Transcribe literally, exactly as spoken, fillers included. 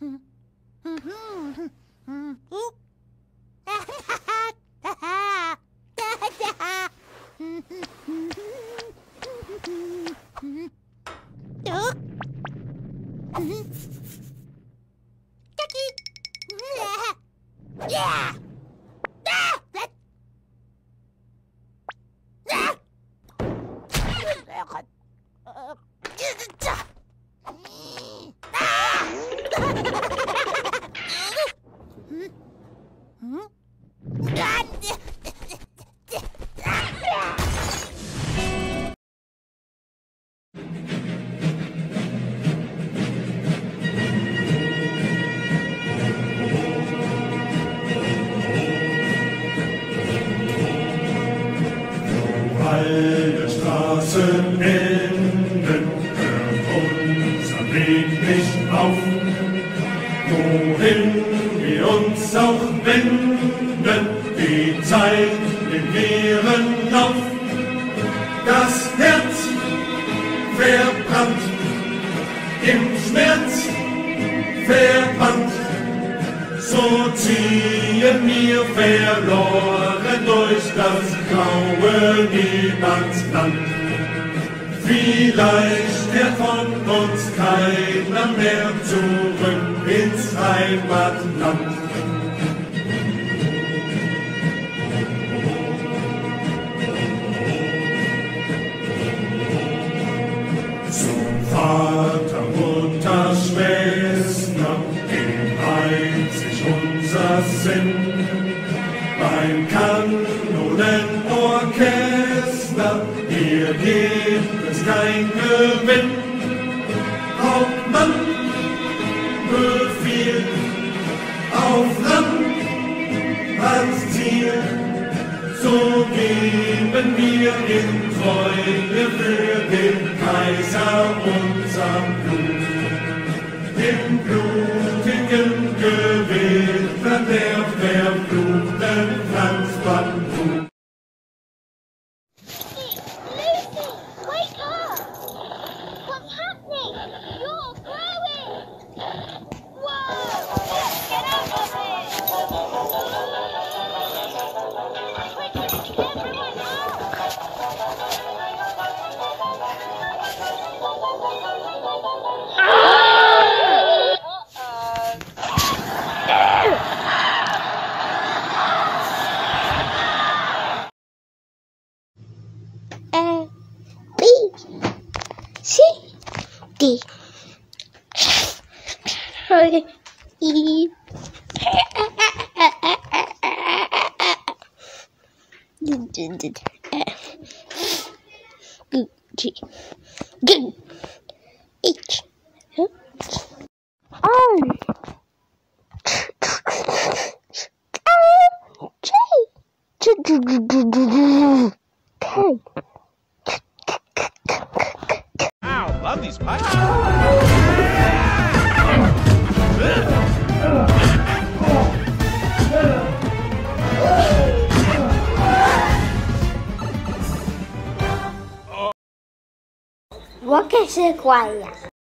Alle Straßen enden, hört unser Weg nicht auf. Wohin wir uns auch wenden, die Zeit im leeren Lauf. Das Herz verbrannt, im Schmerz verbannt, so ziehen wir verloren durch das graue Niemandsland. Vielleicht kehrt von uns keiner mehr zurück ins Heimatland. Zum Vater, Mutter, Schwester, dem einzig unser Sinn. Beim Kanonenorchester, hier gibt es kein Gewinn. Hauptmann befiehlt, auf Land als Ziel, so geben wir in Treue für den Kaiser unser Blut. Im blutigen Gewitter der verfluchten Franzbandhut. Lucy, wake up! What's happening? You're growing! Whoa! Get out of it! Quickly, get everyone out! A, B, C, D, E, G, G, H, I, J, K. Ow, love these pipes. What que se guaya?